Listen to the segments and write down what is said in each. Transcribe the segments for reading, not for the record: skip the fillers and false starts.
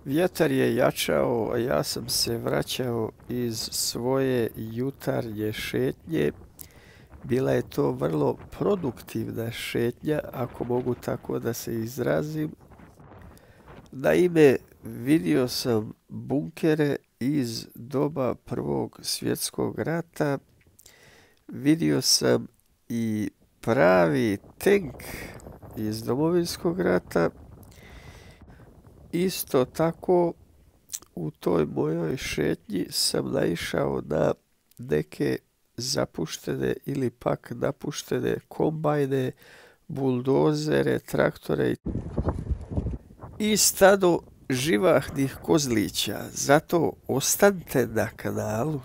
Vjetar je jačao, a ja sam se vraćao iz svoje jutarnje šetnje. Bila je to vrlo produktivna šetnja, ako mogu tako da se izrazim. Naime, vidio sam bunkere iz doba Prvog svjetskog rata. Vidio sam i pravi tank iz Domovinskog rata. Isto tako, u toj mojoj šetnji sam naišao na neke zapuštene ili pak napuštene kombajne, buldozere, traktore i stado živahnih kozlića. Zato ostanite na kanalu.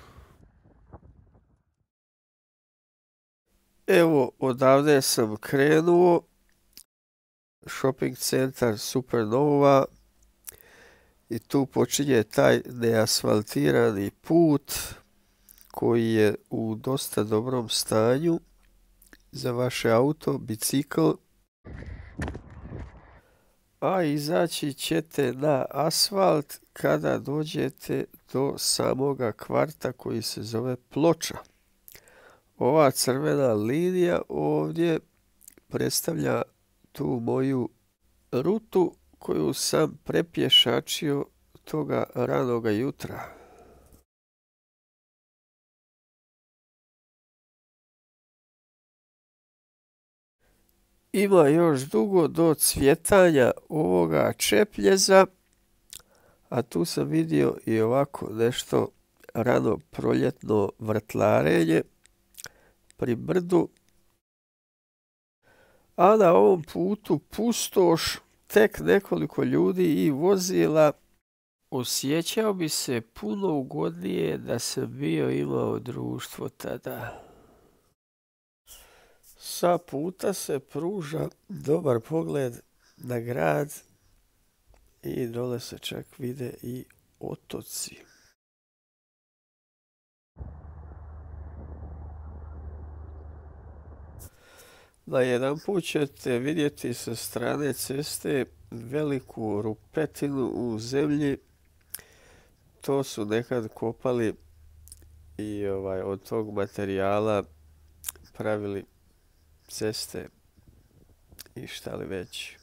Evo, odavde sam krenuo. Shopping centar Supernova. I tu počinje taj neasfaltirani put koji je u dosta dobrom stanju za vaše auto, bicikl. A izaći ćete na asfalt kada dođete do samoga kvarta koji se zove Ploča. Ova crvena linija ovdje predstavlja tu moju rutu koju sam prepješačio toga ranoga jutra. Ima još dugo do cvjetanja ovoga čepljeza, a tu sam vidio i ovako nešto rano proljetno vrtlarenje pri brdu. A na ovom putu pustoš, tek nekoliko ljudi i vozila. Osjećao bi se puno ugodnije da sam imao društvo tada. Sa puta se pruža dobar pogled na grad i dole se čak vide i otoci. Na jedan put ćete vidjeti sa strane ceste veliku rupetinu u zemlji. To su nekad kopali i od tog materijala pravili ceste i šta li već.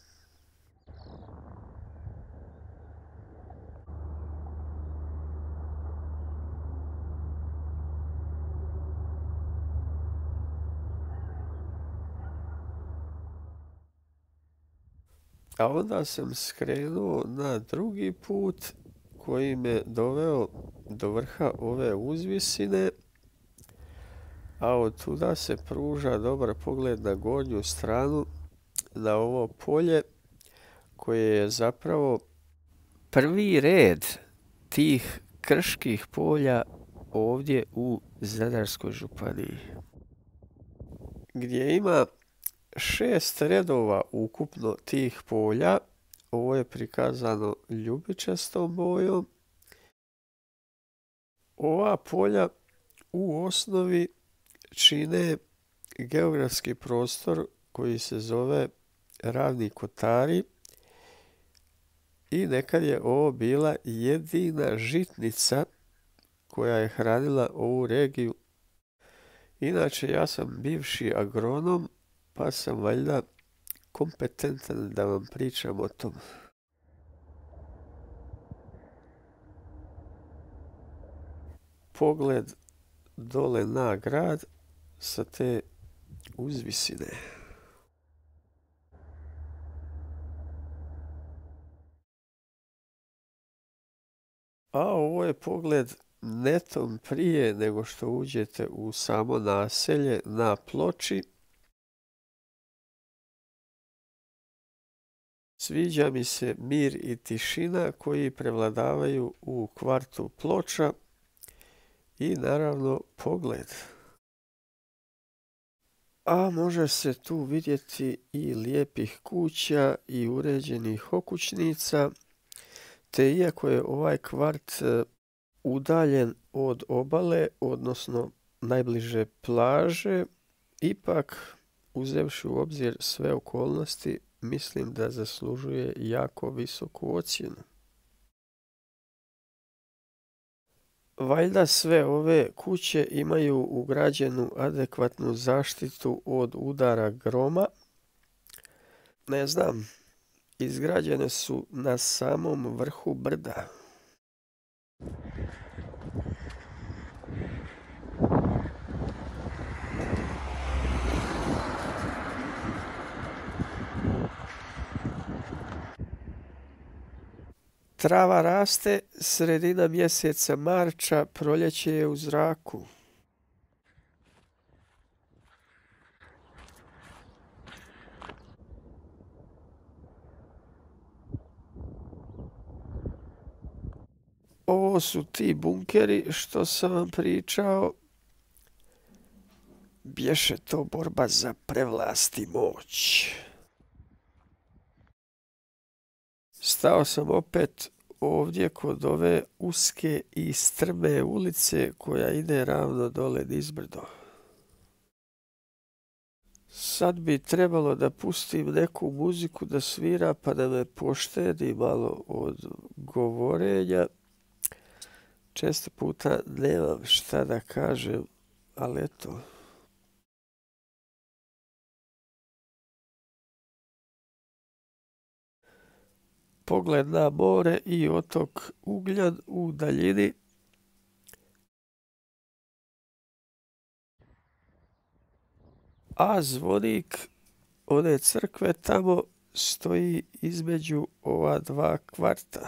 A onda sam skrenuo na drugi put koji me doveo do vrha ove uzvisine, a od tuda se pruža dobar pogled na gornju stranu, na ovo polje koje je zapravo prvi red tih krških polja ovdje u Zadarskoj županiji, gdje ima 6 redova ukupno tih polja. Ovo je prikazano ljubičastom bojom. Ova polja u osnovi čine geografski prostor koji se zove Ravni Kotari i nekad je ovo bila jedina žitnica koja je hranila ovu regiju. Inače, ja sam bivši agronom, pa sam valjda kompetentan da vam pričam o tom. Pogled dole na grad sa te uzvisine. A ovo je pogled netom prije nego što uđete u samo naselje na Ploči. Sviđa mi se mir i tišina koji prevladavaju u kvartu Ploča i naravno pogled. A može se tu vidjeti i lijepih kuća i uređenih okućnica, te iako je ovaj kvart udaljen od obale, odnosno najbliže plaže, ipak uzevši u obzir sve okolnosti, mislim da zaslužuje jako visoku ocjenu. Valjda sve ove kuće imaju ugrađenu adekvatnu zaštitu od udara groma. Ne znam, izgrađene su na samom vrhu brda. Trava raste, sredina mjeseca marča, proljeće je u zraku. Ovo su ti bunkeri što sam vam pričao. Bješe to borba za prevlast i moć. Stao sam opet ovdje kod ove uske i strme ulice koja ide ravno dole nizbrdo. Sad bi trebalo da pustim neku muziku da svira pa da me poštedi malo od govorenja. Često puta nemam šta da kažem, ali eto. Pogled na more i otok Ugljan u daljini. A zvonik one crkve tamo stoji između ova dva kvarta.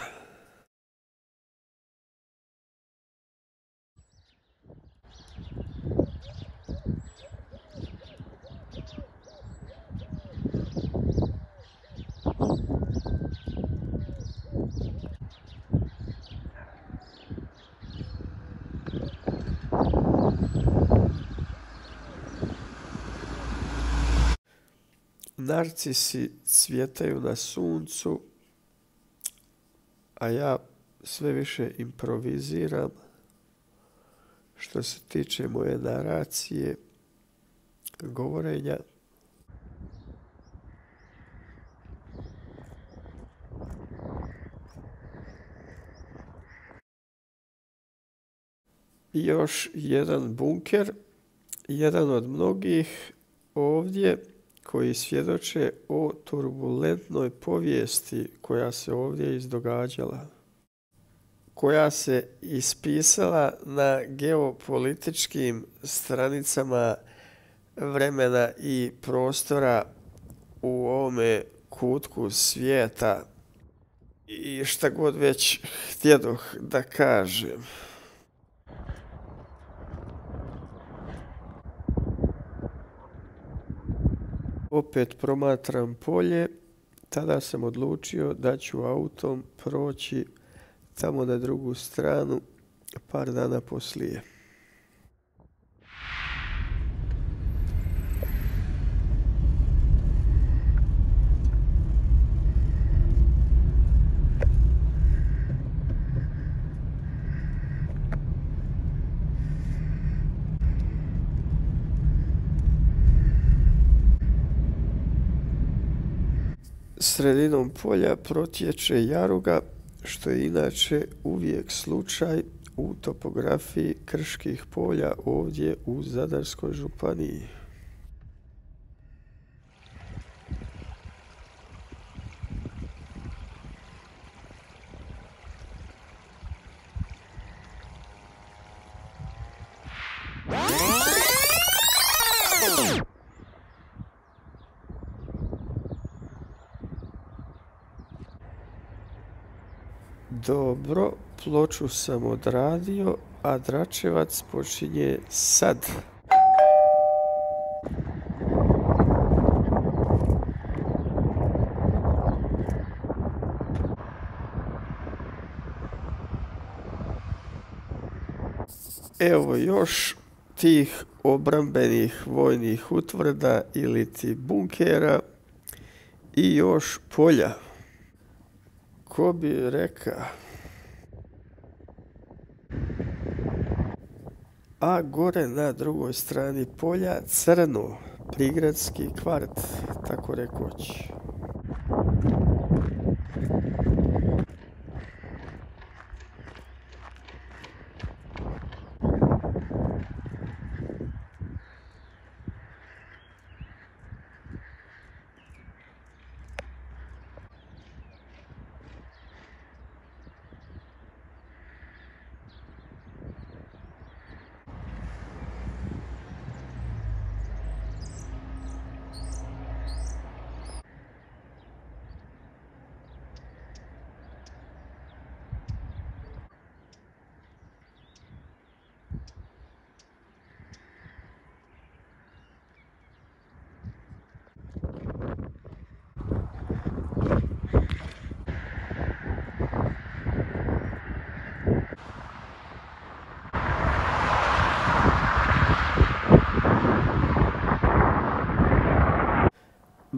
Narcisi cvjetaju na suncu, a ja sve više improviziram što se tiče moje naracije, govorenja. Još jedan bunker, jedan od mnogih ovdje koji svjedoče o turbulentnoj povijesti koja se ovdje izdogađala, koja se ispisala na geopolitičkim stranicama vremena i prostora u ovome kutku svijeta i šta god već htjedoh da kažem. Opet promatram polje, tada sam odlučio da ću autom proći tamo na drugu stranu par dana poslije. Sredinom polja protječe Jaruga, što je inače uvijek slučaj u topografiji krških polja ovdje u Zadarskoj županiji. Dobro, ploču sam odradio, a Dračevac počinje sad. Evo još tih obrambenih vojnih utvrda ili ti bunkera i još polja. Ko bi reka? A gore na drugoj strani polja crno, prigradski kvart, tako rekoć.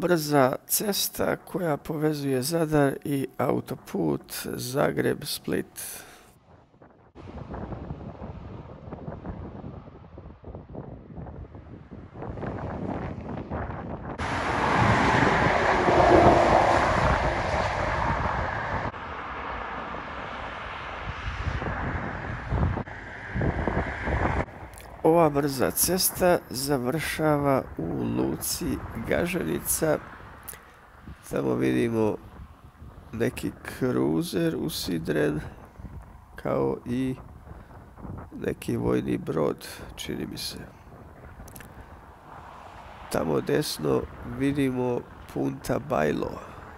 brza cesta koja povezuje Zadar i autoput Zagreb-Split. Ova brza cesta završava u luci Gaženica. Tamo vidimo neki kruzer usidren, kao i neki vojni brod, čini mi se. Tamo desno vidimo Punta Bailo.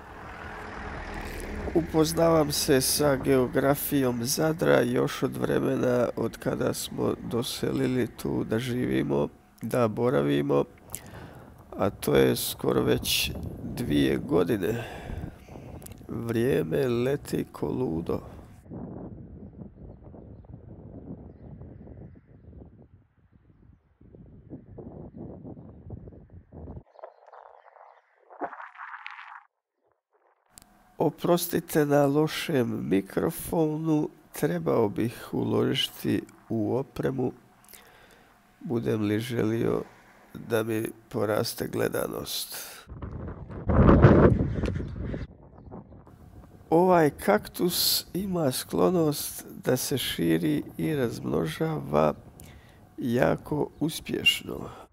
Upoznavam se sa geografijom Zadra još od vremena od kada smo doselili tu da živimo, da boravimo, a to je skoro već 2 godine. Vrijeme leti ko ludo. Oprostite na lošem mikrofonu, trebao bih uložiti u opremu, budem li želio da mi poraste gledanost. Ovaj kaktus ima sklonost da se širi i razmnožava jako uspješno.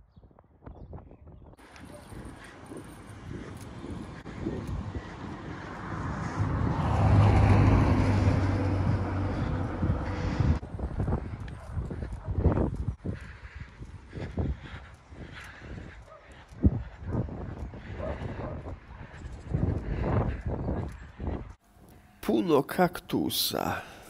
Puno kaktusa.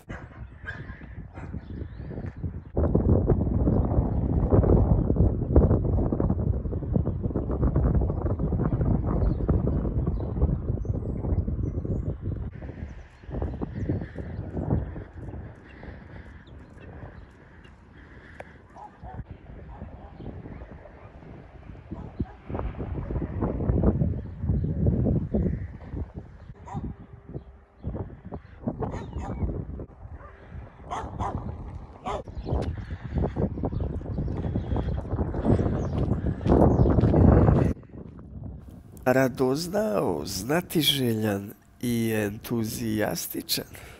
Radoznao, znatiželjan i entuzijastičan.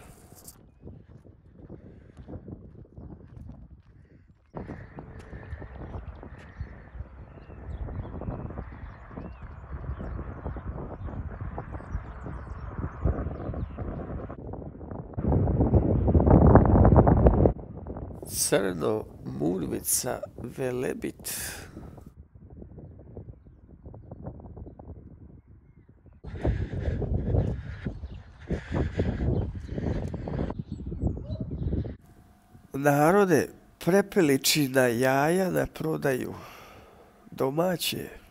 Crno murvica Velebit. Narode, prepeličina jaja na prodaju. Domaće.